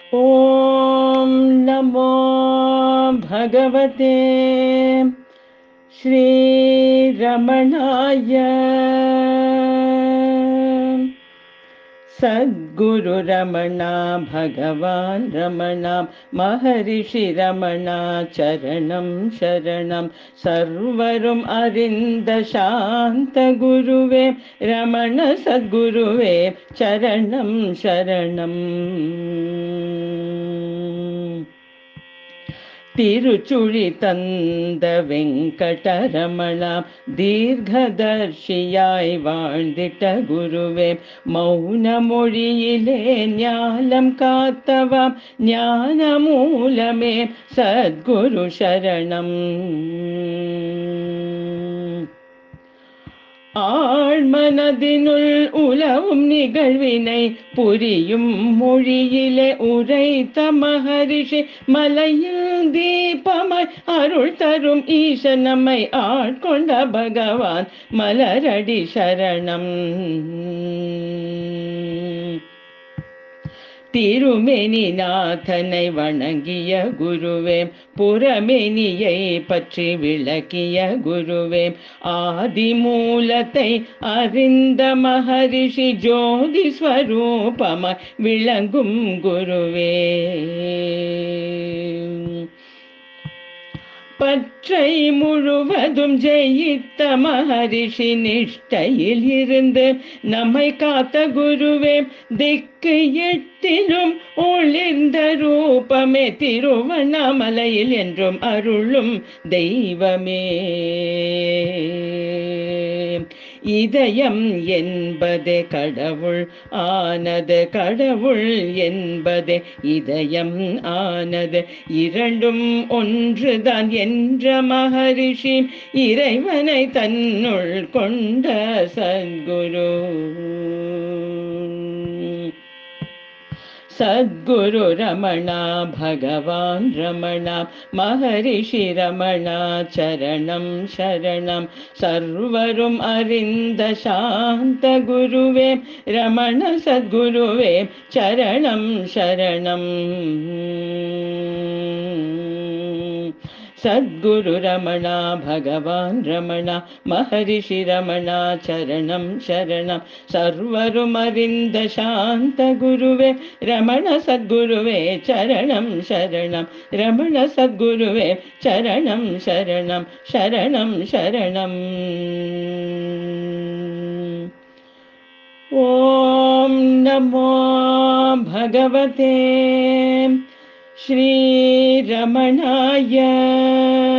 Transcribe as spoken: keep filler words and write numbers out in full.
ॐ नमो भगवते श्रीरमणाय। सद्गुरु रमणा भगवान् रमणा महर्षि रमणा चरणं शरणं सर्वरुम् अरिन्द शान्त गुरुवे रमण सद्गुरुवे चरणं शरणम्। तिरुचुळि तंद वेंकटरमणा दीर्घदर्शियाय वाழ்ந்திட்ட गुरुवे मौन मोळियिले ஞாலம் காத்தவாம் ஞான மூலமே सद्गुरु शरणम्। ஆழ்மனதினுள் உலவும் நிகழ்வினை புரியும் மொழியிலே உரைத்த மகரிஷி மலையில் தீபமாய் அருள் தரும் ஈசன் நம்மை ஆட்கொண்ட பகவான் மலரடி சரணம்। திருமேனி நாதனை வணங்கிய குருவே புறமேனியை பற்றி விளக்கிய குருவே ஆதி மூலத்தை அறிந்த மகரிஷி ஜோதி ஸ்வரூபமாய் விளங்கும் குருவே பற்றை முழுவதும் ஜெயித்த மகரிஷி நிஷ்டையில் இருந்து நம்மை காத்த குருவே திக்கு எட்டிலும் ஒளிர்ந்த ரூபமே திருவண்ணாமலையில் என்றும் அருளும் தெய்வமே। இதயம் என்பதே கடவுள் ஆனது கடவுள் என்பதே இதயம் ஆனது இரண்டும் ஒன்றுதான் என்ற மகரிஷி இறைவனை தன்னுள் கொண்ட சத்குரு। सद्गुरु रमणा भगवान् रमणा महर्षि रमणा चरणं शरणं सर्वरुम् अरिन्द शान्त गुरुवे रमण सद्गुरुवे चरणं शरणम्। सद्गुरु रमणा भगवान् रमणा महर्षि रमणा चरणं शरणं सर्वरुम् अरिन्द शान्त गुरुवे रमण सद्गुरुवे चरणं शरणं रमण सद्गुरुवे चरणं शरणं शरणं शरणम्। ॐ नमो भगवते श्रीरमणाय।